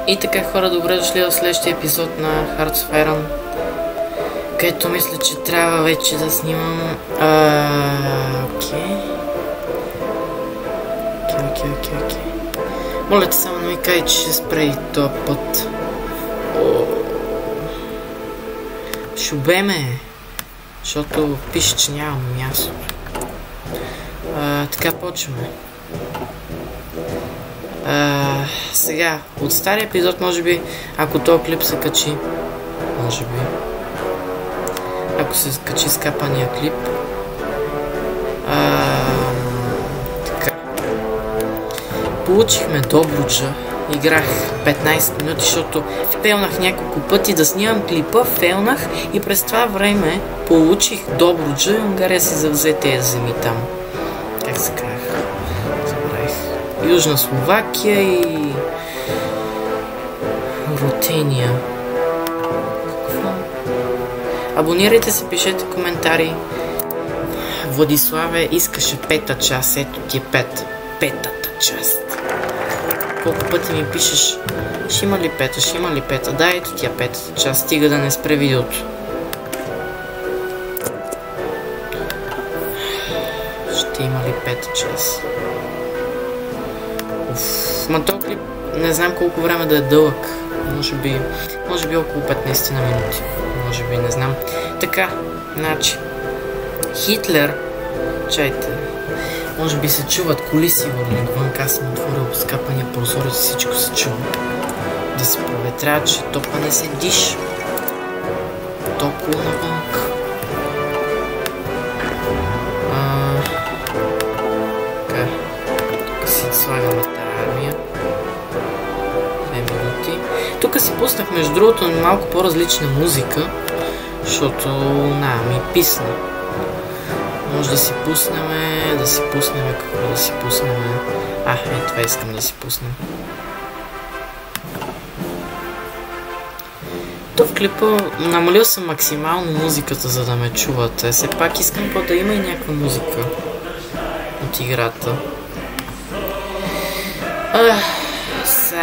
И така, хора, добре дошли в следващия епизод на Hearts of Iron, където мисля, че трябва вече да снимам... Окей. Моля те само да ми кажи, че ще спре и този път. Шубе ме, защото пише, че нямам място. Така почваме. Сега, от стария епизод, може би, ако този клип се качи, може би, ако се качи скапания клип, така, получихме Добруджа, играх 15 минути, защото фейлнах няколко пъти да снимам клипа, фейлнах и през това време получих Добруджа и Унгария си завзе тези земи там. Как се казах? Южна Словакия и Рутения. Какво? Абонирайте се, пишете коментари. Владиславе искаше пета част. Ето ти е петата част. Колко пъти ми пишеш, ще има ли пета, ще има ли пета? Да, ето ти е петата част. Стига да не спре видеото. Ще има ли пета част? Ма този клип не знам колко време да е дълъг. Може би около 15 на минути. Може би, не знам. Така, значи Хитлер, чайте, може би се чуват коли сигурно. Вънка съм отворил скапания прозорец, всичко се чува. Да се проветрява, че топа не се диша. Топло навънка. Така, тук си слагаме армия. 2 минути. Тук си пуснах между другото малко по-различна музика, защото ми писна. Може да си пуснем, какво да си пуснем. Това искам да си пуснем. То в клипа намалил съм максимално музиката, за да ме чувате. Все пак искам да има и някаква музика от играта. Са.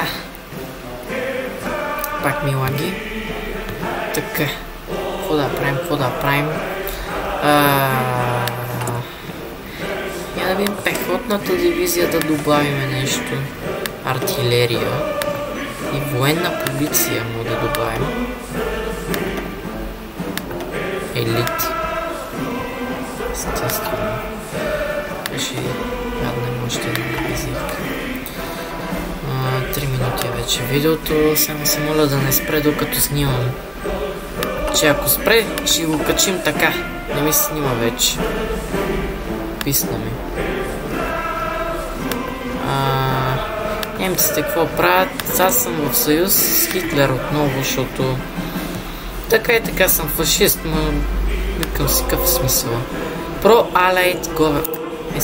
Пак ми лаги. Така. Какво да правим? Я да видим пехотната дивизия да добавим нещо. Артилерия. И военна полиция му да добавим. Елит. Естествено. Ще гаднем още една дивизия. 3 минути е вече видеото, само се моля да не спре докато снимам. Че ако спре, ще го качим така. Не ми се снима вече. Писна ми. Немците какво правят? Аз съм в съюз с Хитлер отново, защото така и така съм фашист, но викам си какъв смисъл. Pro-Allied Government.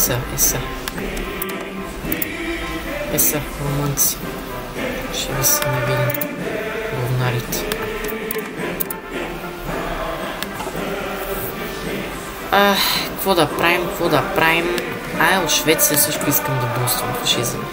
Еса, румънци. Ще ви се не видим. Говнарите. Какво да правим? От Швеция също искам да буствам фашизъм.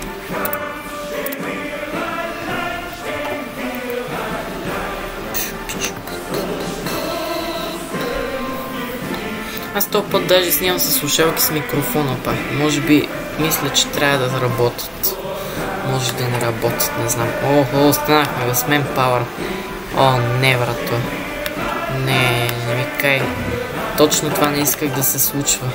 Аз този път даже снимам със слушалки с микрофона пак. Може би мисля, че трябва да работят. Може да не работят, не знам. Останахме без Manpower. Не, брато. Не ми кай. Точно това не исках да се случва.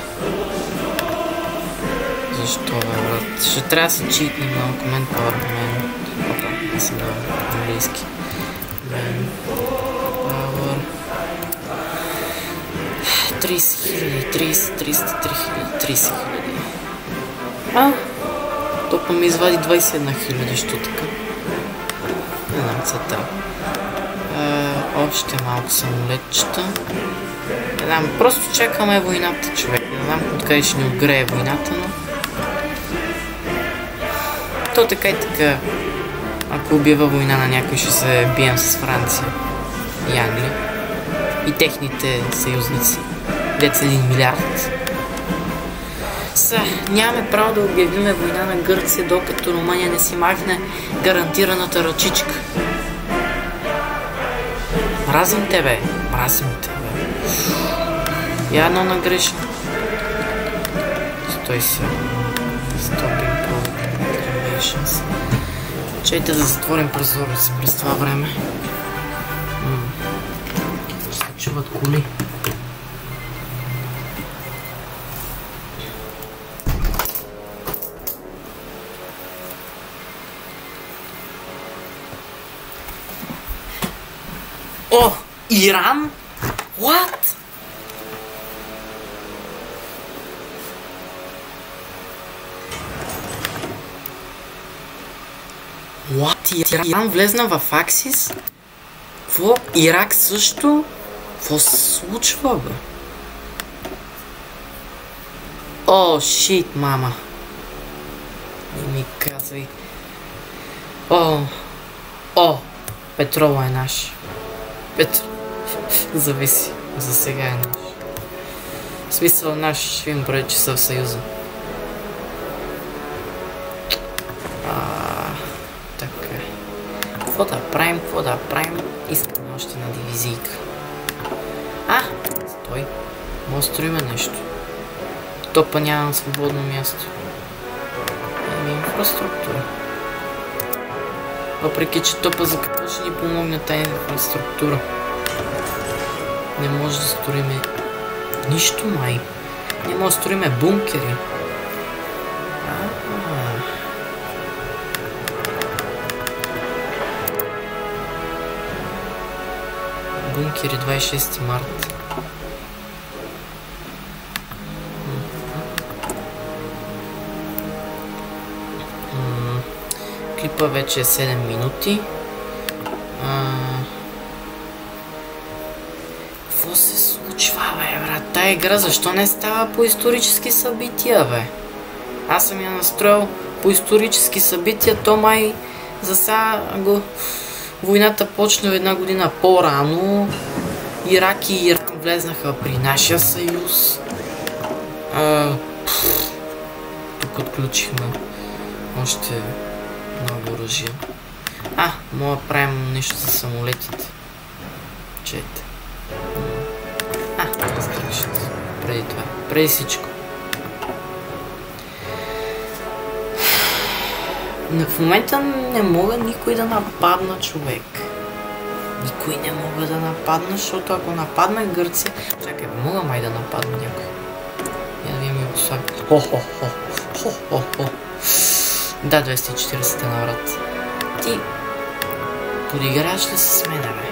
Защо, брат? Ще трябва да се читне малко Manpower по мен. Не съм на английски. Manpower. 30 000, 303 000, 30 000. Топа ми извади 21 000, що така. Не знам цата. Още малко самолетчета. Не знам, просто чакаме войната, човек. Не знам откъде ще ни отгрее войната, но... То така и така. Ако убива война на някой, ще се бием с Франция и Англия. И техните съюзници. Дет 1 милиард. Нямаме право да обявиме война на Гърция, докато Румъния не си махне гарантираната ръчичка. Мразим те, бе. Мразим те, бе. Я едно нагрешно. Стой се. Stopping Programations. Чайте да затворим прозореца през това време. Ще се чуват коли. О! Иран? What? What? Иран влезна в Аксис? Какво? Ирак също? Какво се случва, бе? О, шит, мама. Не ми казвай. О, петрола е наш. Зависи. За сега е наш. В смисъл наш ще им прави, че са в Съюза. Така. Какво да правим? Искаме още на дивизийка. Стой. Може да строиме нещо. Топа нямам свободно място. Инфраструктура. Въпреки, че топа за какво ще ни помогне тази инфраструктура. Не може да строиме нищо, май. Не може да строиме бункери. Бункери 26 март. Клипа вече е 7 минути. Какво се случва, бе, брат? Тая игра защо не става по исторически събития, бе? Аз съм я настроил по исторически събития, то май за сега войната почна една година по-рано. Ирак и Иран влезнаха при нашия съюз. Тук отключихме още много оръжия. Мога да правим нещо за самолетите. Чете. Различите. Преди това. Преди всичко. В момента не мога никой да нападна човек. Никой не мога да нападна, защото ако нападна Гърция... Чакай, мога май да нападна някой. Я да видим Югославия. Да, 240 на врат. Ти подиграваш ли се с мене, бе?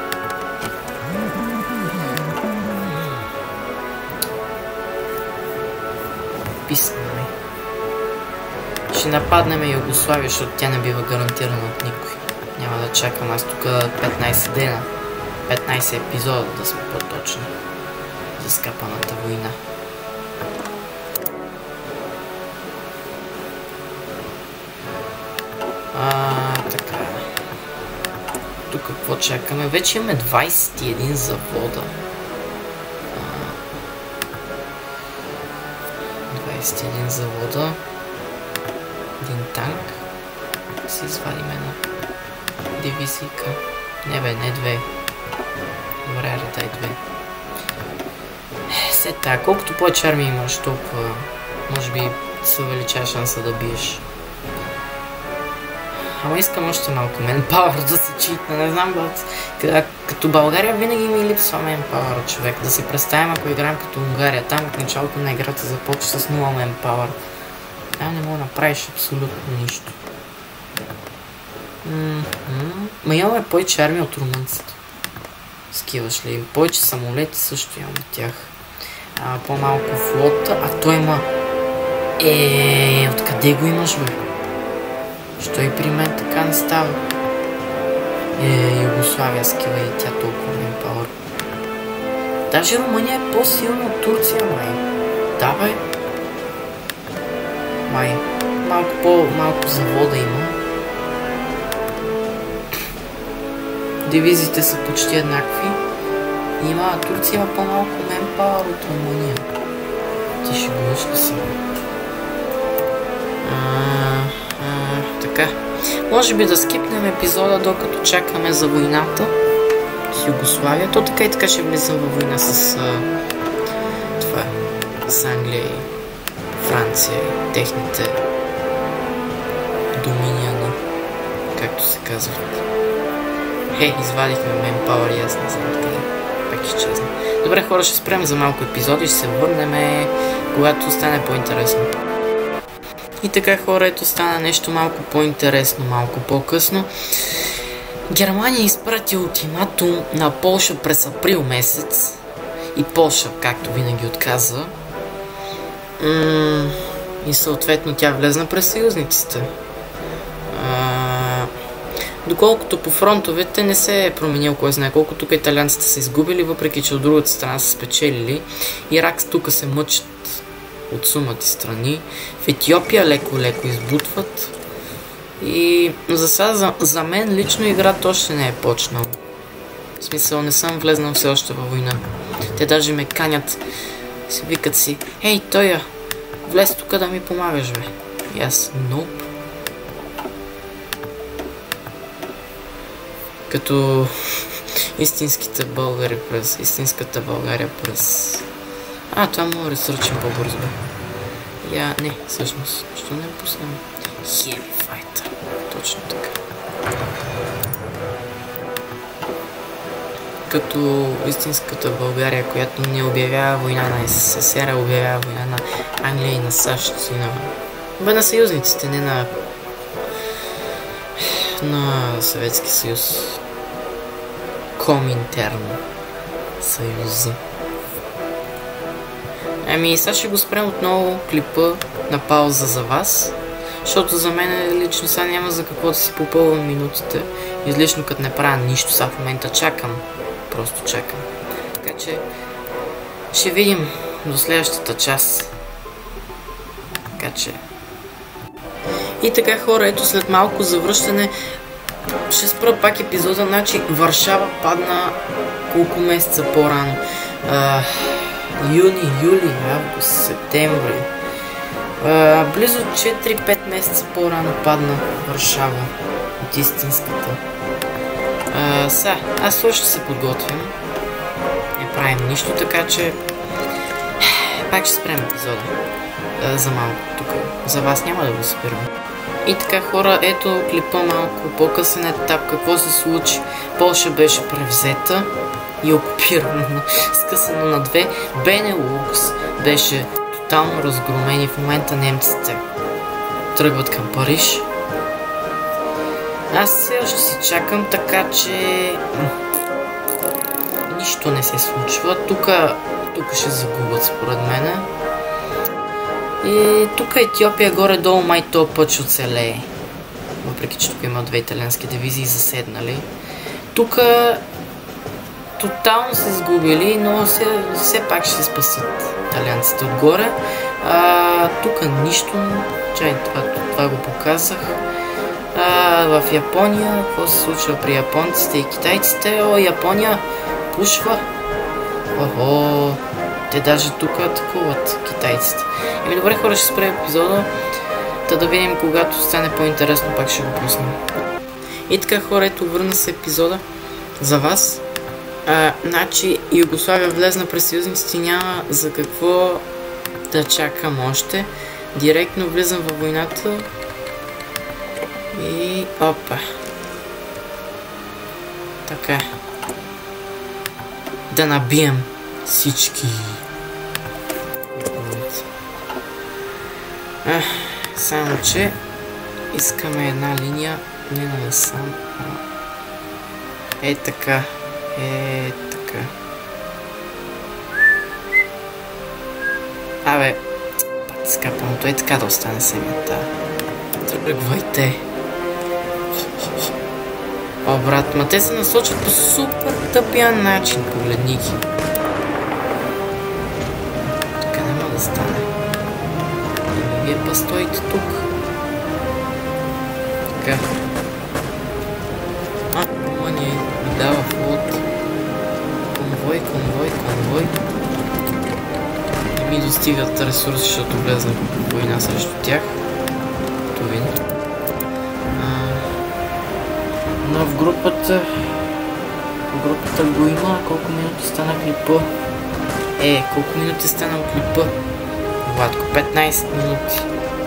Писна, бе. Ще нападнем Югославия, защото тя не бива гарантирана от никой. Няма да чакам аз тук 15 дена. 15 епизода, да сме по-точни. За скапаната война. Така. Тук какво чакаме? Вече имаме 21 завода. 21 завода. Един танк. Си извадим една дивизийка. Не бе, не две. Добре, дай две. Сета, колкото повече армии имаш, толкова може би се увеличава шанса да биеш. Ама искам още малко manpower да се читна, не знам, като България винаги ми липсва manpower, човек. Да си представим, ако играем като Унгария, там от началото на играта започва с 0 manpower. Там не мога да направиш абсолютно нищо. Ма имаме повече армия от румънците. Скиваш ли? Повече самолети също имам от тях. По-малко флота, той има... откъде го имаш, бе? Що и при мен така не става? Югославия скива и тя толкова manpower. Даже Румъния е по-силна от Турция, май. Да, бе. Май. Малко завода има. Дивизиите са почти еднакви. Турция има по-малко manpower от Румъния. Ти ще бъдеш ли си? Така. Може би да скипнем епизода, докато чакаме за войната с Югославия. То така и така ще влизам във война с това, с Англия и Франция и техните доминиани, както се казват. Извадихме Manpower и аз не знам къде. Пак изчезна. Добре, хора, ще спрем за малко епизоди и ще се върнем, когато стане по-интересно. И така, хора, ето стана нещо малко по-интересно, малко по-късно. Германия изпрати ултиматум на Полша през април месец. И Полша, както винаги, отказа. И съответно тя влезна през съюзниците. Доколкото по фронтовете не се е променил кой знае колко. Тук италианците са изгубили, въпреки че от другата страна са спечелили. Ирак тук се мъчат от сумати страни. В Етиопия леко-леко избутват. И за сега, за мен лично играта още не е почнал. В смисъл, не съм влезнал все още във война. Те даже ме канят. Си викат си: "Ей, Тоя, влез тук да ми помагаш, бе." И аз: "Ноп." Като истинската България през... това мога да ресърчим по-бързо, бе. Не, всъщност, що не пуснем? Heavy Fighter. Точно така. Като истинската България, която не обявява война на СССР, обявява война на Англия и на САЩ и на съюзниците, не на Съветски съюз. Коминтерн съюзи. Сега ще го спрем отново клипа на пауза за вас, защото за мен лично сега няма за какво да си попълвам минутите. Излишно като не правя нищо, сега в момента чакам. Просто чакам. Така че ще видим до следващата част. Така че... И така, хора, ето след малко завръщане ще спра пак епизода. Значи Варшава падна колко месеца по-рано. Юни, юли, август, септември. Близо 4-5 месеца по-рано падна Варшава от истинската. Аз още се подготвям. Не правим нищо, така че пак ще спрем епизода. За малко тук. За вас няма да го спирам. И така, хора, ето клипа малко по-късен етап. Какво се случи? Полша беше превзета и окупирана, скъсано на две. Бенелукс беше тотално разгромен и в момента немците тръгват към Париж. Аз все още си чакам, така че нищо не се случва. Тук ще загубят според мене. И тук Етиопия горе-долу май този път ще оцелее. Въпреки че тук има две италиански дивизии заседнали. Тук тотално се сгубили, но все пак ще се спасат италианците отгоре. Тук нищо. Това го показах. В Япония, какво се случва при японците и китайците? Япония пушва. Те даже тук атакуват китайците. Добре, хора, ще спрем епизода. Да видим, когато стане по-интересно, пак ще го пуснем. И така, хора, ето върна се епизода за вас. Значи Югославия влезна през съюзниците, няма за какво да чакам още. Директно влизам във войната. И опа. Така. Да набием всички. Само че искаме една линия, не насам. Така. Така. Скапаното така да остане семията. Тръгвайте. Брат, ма те се насочат по супер тъпия начин. Погледни ги. Така няма да стане. Вие па стоите тук. Така. Румъния ми дава флот. Конвой. ми достигат ресурси, защото влезна война срещу тях. Като видно. Но в групата го има. Колко минути стана клипа? Колко минути стана клипа? Владко, 15 минути.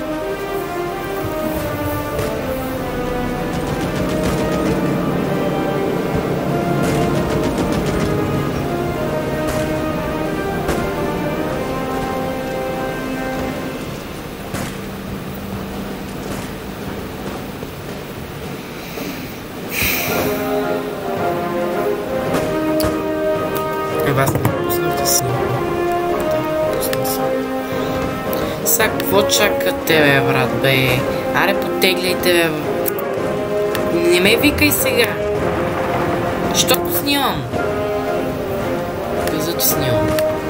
Аз не пуснах да снимам. Пусна съм. Сега, какво чакате, бе, брат, бе? Аре, потегляйте, бе. Не ме викай сега. Що снимам? Каза, че снимам.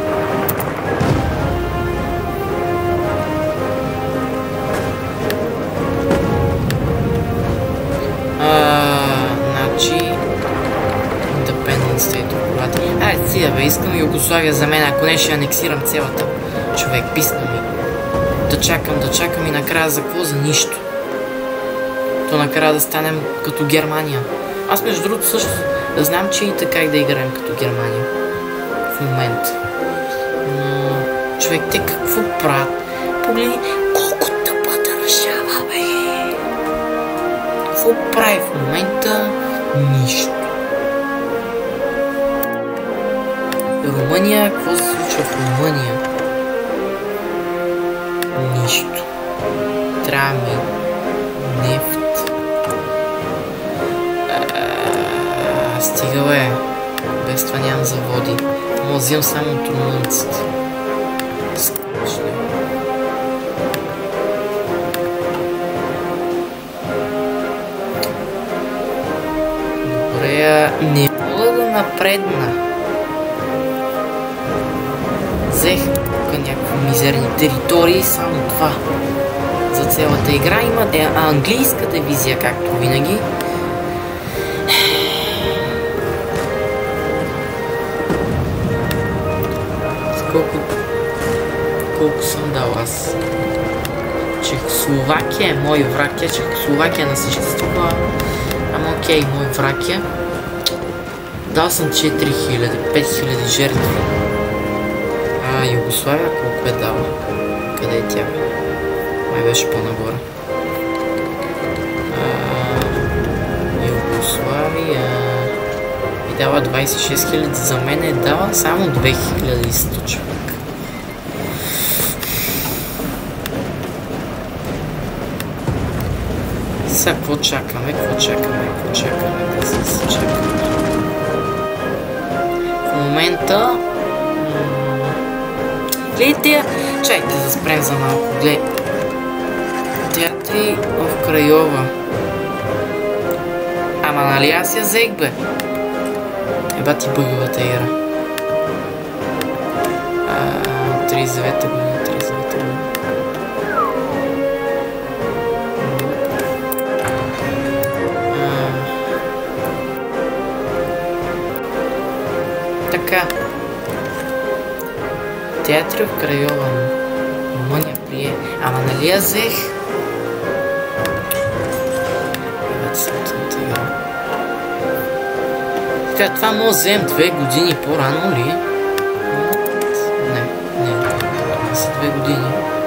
Значи... Independent State of Croatia. Айде си, бе, искам Югославия за мен, ако не ще анексирам цялата. Човек, писна ми. Да чакам и накрая за какво? За нищо. То накрая да станем като Германия. Аз между другото също знам, че и така да играем като Германия. В момента. Но... Човек, те какво правят? Погледни колко тъпа държава, бе! Какво прави в момента? Нищо. Румъния, какво се случва в Румъния? Нищо. Трябва ми нефт. Стига, бе. Без това нямам заводи. Мога да взимам само от румънците. Скучно. Добре, не мога да напредна. Взех тук някакви мизерни територии, само това. За цялата игра има английска дивизия, както винаги. Колко съм дал аз? Чехословакия е мой враг. Чехословакия не съществува. Ама окей, мой враг е. Дал съм 4000, 5000 жертви. Югославия колко е дала? Къде е тя? Май беше по-нагоре. Югославия... ми дава 26 000, за мен е дала само 2100 човек. Сега, какво чакаме? Да се чакаме. В момента... Гледайте, чайте да спрем за малко. Гледай. Театри в Крайова. Ама нали аз я взех, бе? Еба ти бъговата ера. 39-та година. Така. Театри в Крайова. Румъния прие. Ама нали я взех? Така, това може да вземем 2 години по-рано ли? Не. Това са 2 години.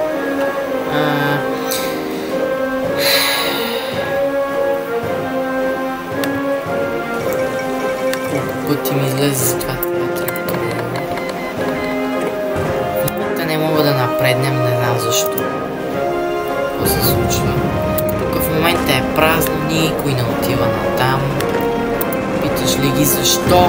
Колко пъти ми излезе за това театри в Крайова? Не мога да напреднем, не знам защо. Какво се случва? Тук в момента е празно, никой не отива натам. Питаш ли ги защо?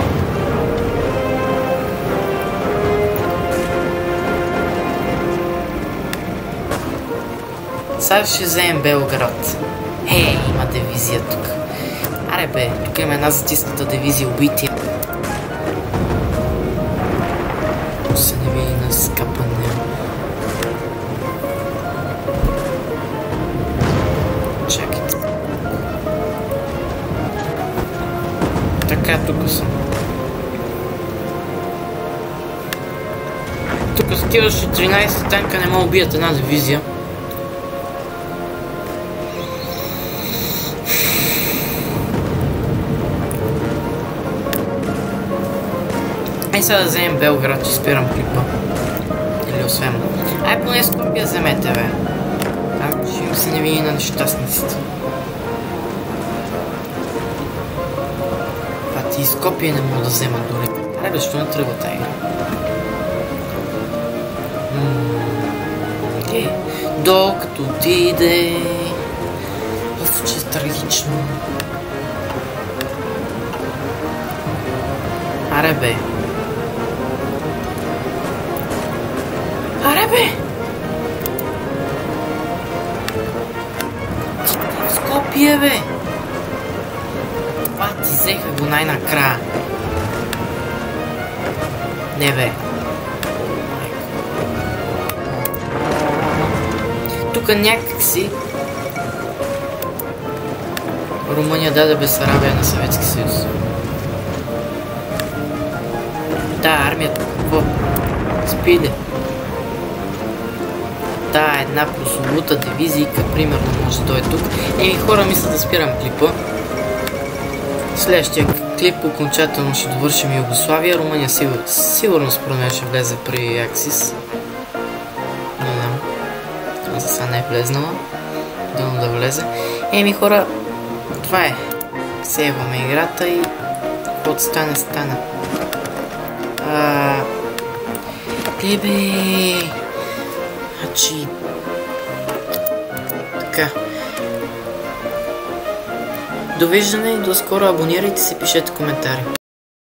Сега ще вземем Белград. Има дивизия тук. Аре бе, тук има една затисната дивизия убития. Се не види на скъпане. Чакайте. Така, тук съм. Тук скиваше 13 танка, не мога да убият една дивизия. Ай сега да вземем Белград и спирам клипа. Или освен. Ай поне Скопия вземете, бе. Там ще им се не види на нещастниците. И Скопия не мога да взема дори. Ай бе, що не тръгва тази игра? Докато отиде... Оф, че е трагично. Аре бе. Аре бе! Скопие бе! Ти взеха го най-накрая. Не бе. Тук някак си Румъния даде Бесарабия на Съветски съюз. Да, армията какво? Спиде. Да, една прословута дивизийка, примерно, може да дойде тук. Хора, мисля да спирам клипа. Следващия клип окончателно ще довършим Югославия. Румъния сигурно според мен ще влезе при Аксис. Не знам. За сега не е влезнала. Дано да влезе. Хора, това е. Сейваме играта и каквото стане, стана. Значи... Така. Довиждане и до скоро, абонирайте се, пишете коментари.